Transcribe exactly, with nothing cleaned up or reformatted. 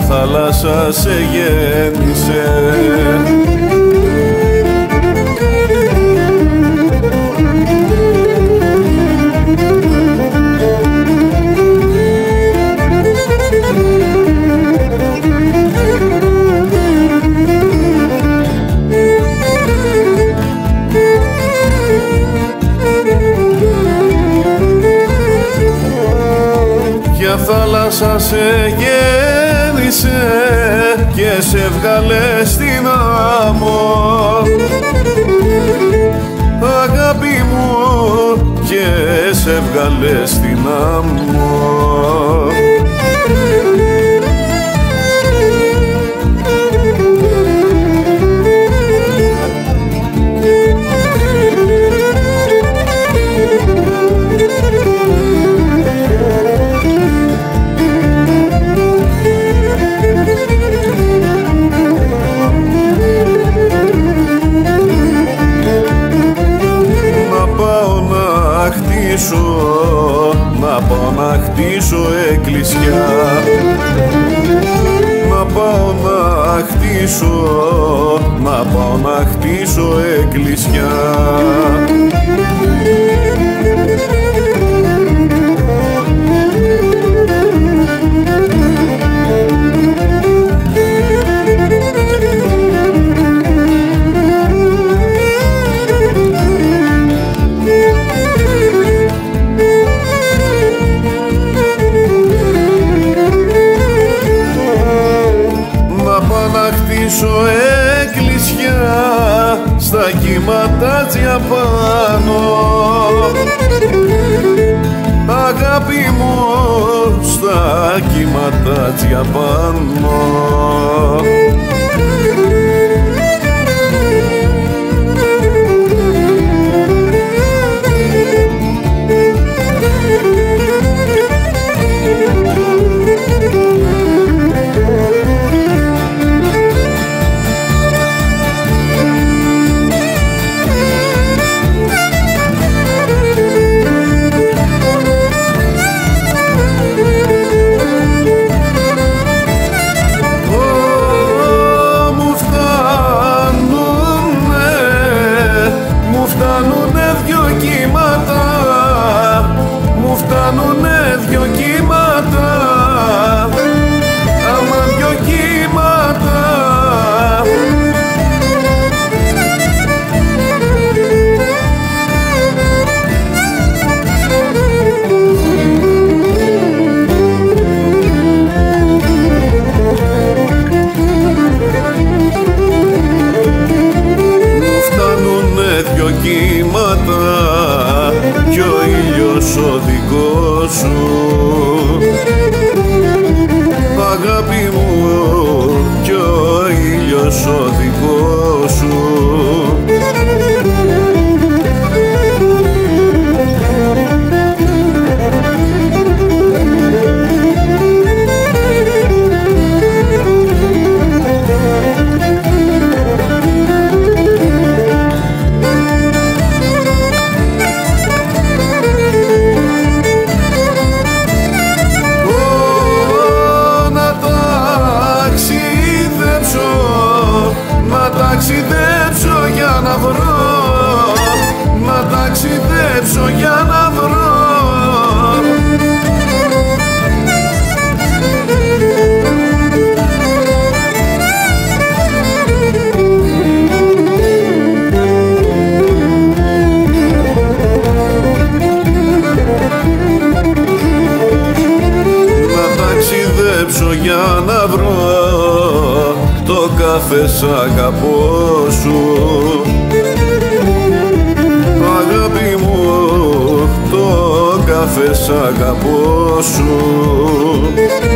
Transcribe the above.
θάλασσα σε γέννησε. Για θάλασσα σε γέννησε και σε έβγαλε στην άμμο, αγάπη μου, και σε έβγαλε στην άμμο. Να πάω να χτίσω εκκλησιά, να πάω να χτίσω, να πάω να χτίσω εκκλησιά. Εκκλησιά στα κύματα πάνω, αγάπη μου, στα κύματα πάνω. Φτάνουνε δυο κύματα, άμα δυο κύματα. Μου φτάνουνε δυο κύματα κι ο ήλιος ο δικός σου, αγάπη μου, κι ο ήλιος ο δικός σου. Να ταξιδέψω για να βρω, να ταξιδέψω για να βρω. Να ταξιδέψω για να βρω το κάθε σ' αγαπώ σου, αγάπη μου, το κάθε σ' αγαπώ σου.